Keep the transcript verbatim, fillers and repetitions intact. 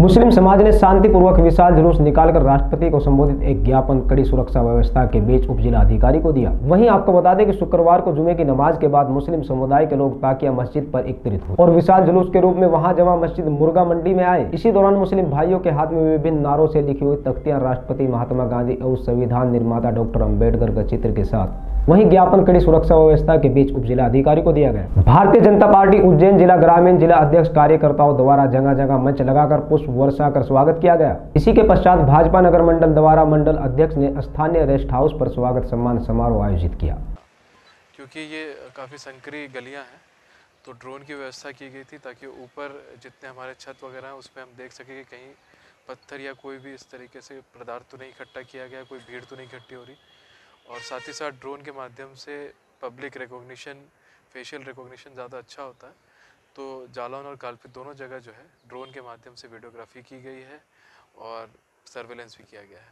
मुस्लिम समाज ने शांतिपूर्वक विशाल जुलूस निकालकर राष्ट्रपति को संबोधित एक ज्ञापन कड़ी सुरक्षा व्यवस्था के बीच उप जिला अधिकारी को दिया। वहीं आपको बता दें कि शुक्रवार को जुमे की नमाज के बाद मुस्लिम समुदाय के लोग ताकिया मस्जिद पर एकत्रित हुए और विशाल जुलूस के रूप में वहां जमा मस्जिद मुर्गा मंडी में आए। इसी दौरान मुस्लिम भाइयों के हाथ में विभिन्न नारों से लिखी हुई तख्तियां राष्ट्रपति महात्मा गांधी और संविधान निर्माता डॉक्टर अम्बेडकर के चित्र के साथ वहीं ज्ञापन कड़ी सुरक्षा व्यवस्था के बीच उप जिला अधिकारी को दिया गया। भारतीय जनता पार्टी उज्जैन जिला ग्रामीण जिला अध्यक्ष कार्यकर्ताओं द्वारा जगह जगह मंच लगाकर पुष्प वर्षा कर स्वागत किया गया। इसी के पश्चात भाजपा नगर मंडल द्वारा मंडल अध्यक्ष ने स्थानीय रेस्ट हाउस पर स्वागत सम्मान समारोह आयोजित किया। क्योंकि ये काफ़ी संकरी गलियां हैं तो ड्रोन की व्यवस्था की गई थी ताकि ऊपर जितने हमारे छत वगैरह हैं उस पर हम देख सकें कि कहीं पत्थर या कोई भी इस तरीके से पदार्थ तो नहीं इकट्ठा किया गया, कोई भीड़ तो नहीं इकट्ठी हो रही। और साथ ही साथ ड्रोन के माध्यम से पब्लिक रिकॉग्निशन, फेशियल रिकॉग्निशन ज़्यादा अच्छा होता है। तो जालौन और कालपी दोनों जगह जो है ड्रोन के माध्यम से वीडियोग्राफी की गई है और सर्वेलेंस भी किया गया है।